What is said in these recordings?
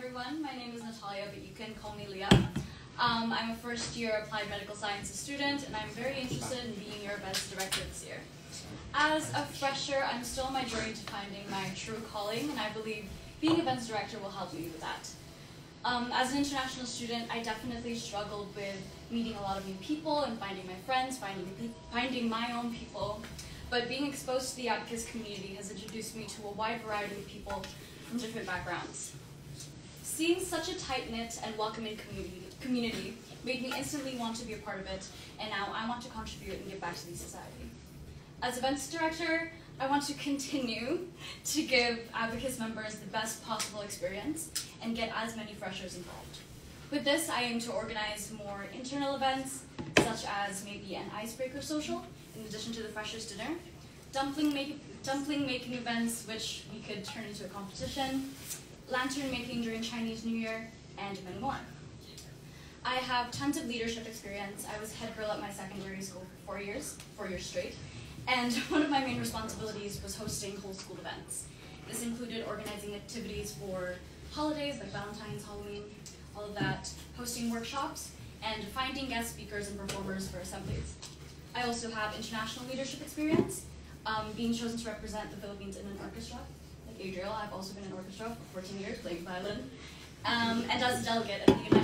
everyone. My name is Natalia, but you can call me Leah. I'm a first-year applied medical sciences student, and I'm very interested in being your events director this year. As a fresher, I'm still on my journey to finding my true calling, and I believe being events director will help me with that. As an international student, I definitely struggled with meeting a lot of new people and finding my friends, finding my own people. But being exposed to the ABACUS community has introduced me to a wide variety of people from different backgrounds. Seeing such a tight-knit and welcoming community made me instantly want to be a part of it, and now I want to contribute and give back to the society. As events director, I want to continue to give ABACUS members the best possible experience and get as many freshers involved. With this, I aim to organize more internal events, such as maybe an icebreaker social, in addition to the freshers' dinner, dumpling making events, which we could turn into a competition, lantern making during Chinese New Year, and many more. I have tons of leadership experience. I was head girl at my secondary school for 4 years straight, and one of my main responsibilities was hosting whole school events. This included organizing activities for holidays like Valentine's, Halloween, all of that, hosting workshops, and finding guest speakers and performers for assemblies. I also have international leadership experience, being chosen to represent the Philippines in an orchestra. Like Adriel, I've also been in orchestra for 14 years playing violin, and as a delegate at the United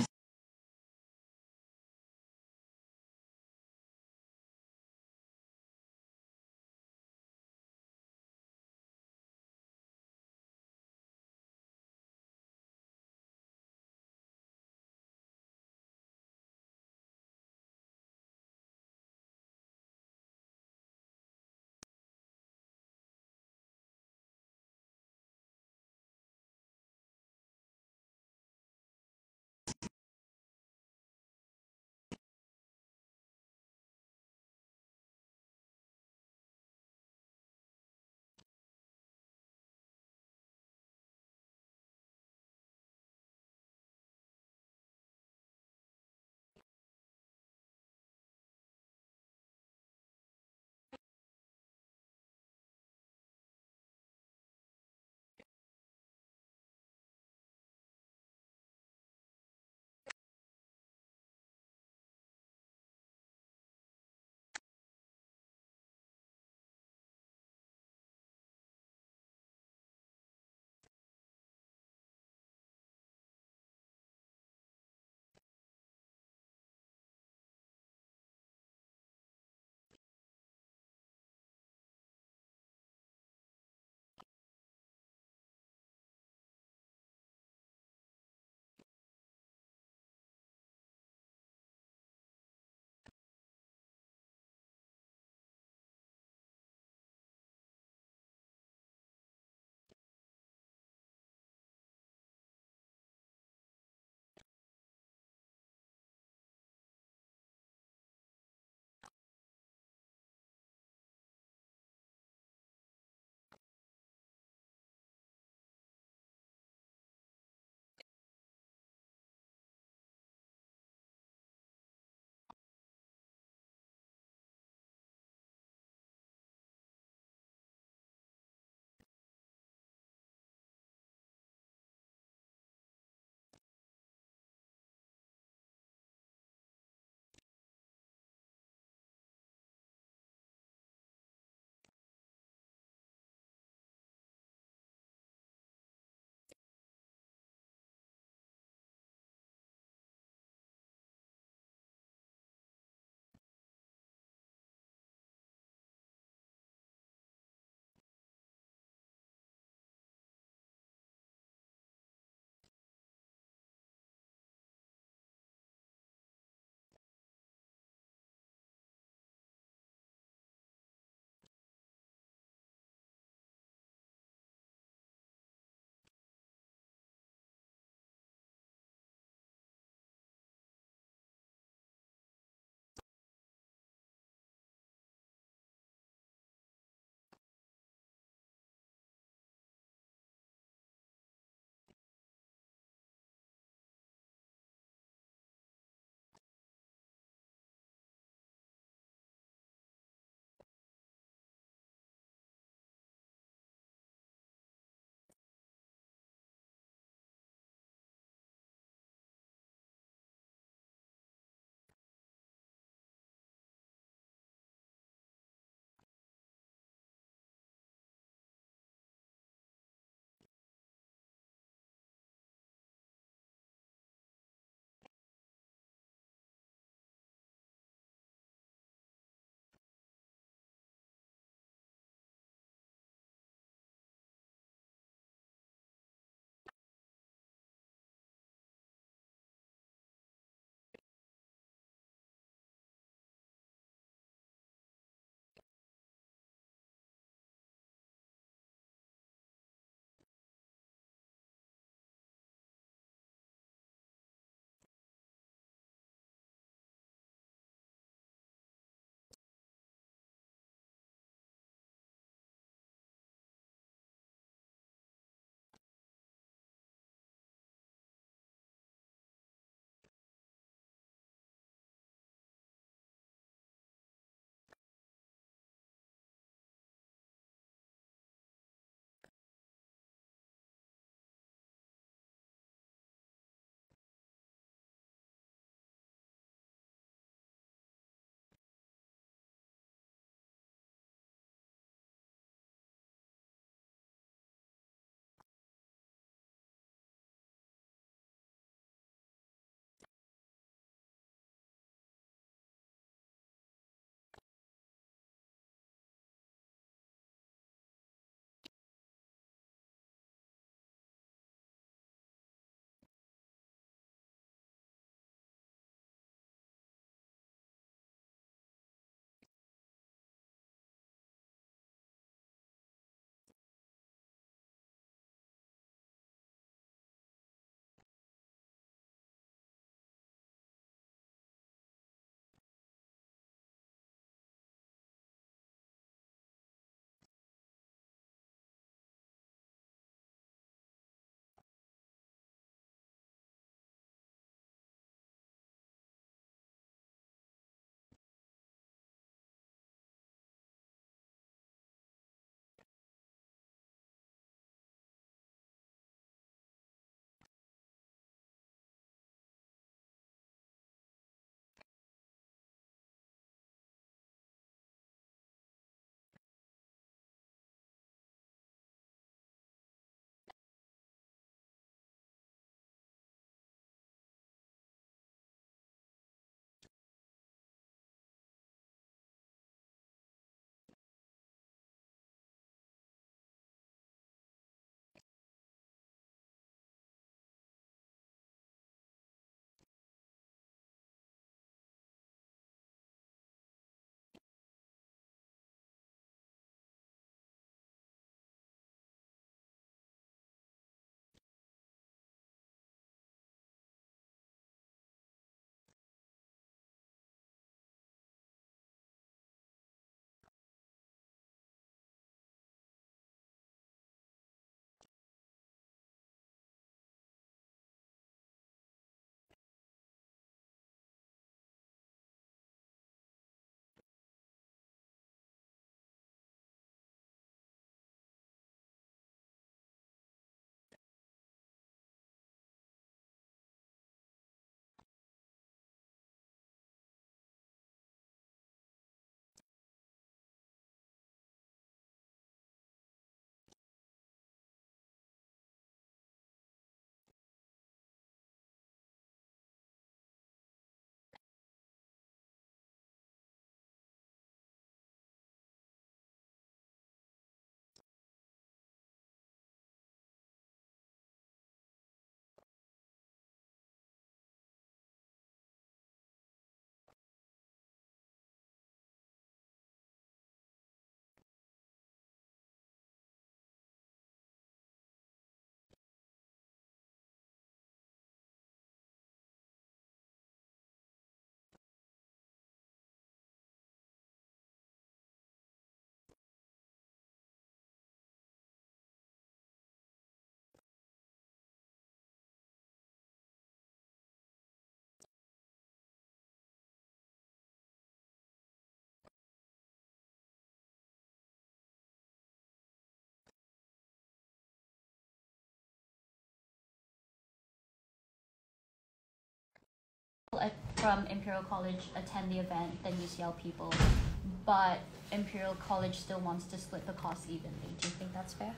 from Imperial College attend the event than UCL people, but Imperial College still wants to split the cost evenly. Do you think that's fair?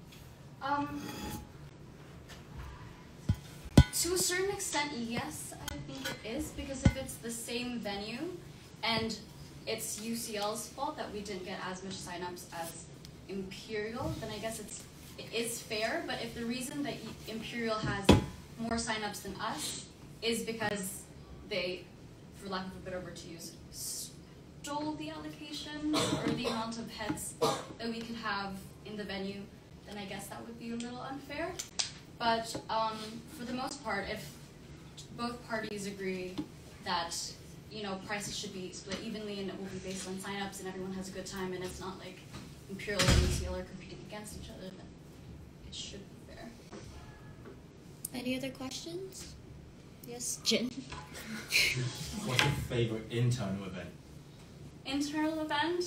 To a certain extent, yes, I think it is, because if it's the same venue and it's UCL's fault that we didn't get as much signups as Imperial, then I guess it is fair. But if the reason that Imperial has more signups than us is because they, for lack of a better word to use, stole the allocation or the amount of heads that we could have in the venue, then I guess that would be a little unfair. But for the most part, if both parties agree that, you know, prices should be split evenly and it will be based on signups and everyone has a good time and it's not like Imperial and UCL are competing against each other, then it should be fair. Any other questions? Yes, Jin. What's your favorite internal event? Internal event?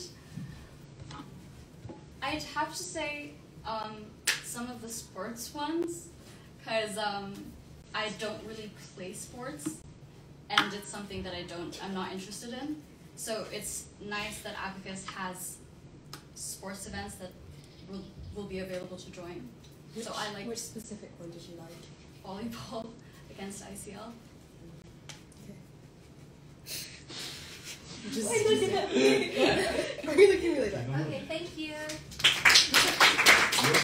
I'd have to say some of the sports ones, because I don't really play sports, and it's something that I'm not interested in. So it's nice that ABACUS has sports events that will be available to join. So I like. Which specific one did you like? Volleyball against ICL. Okay. Why are you looking at me? Why are you looking at me like that? Okay, thank you.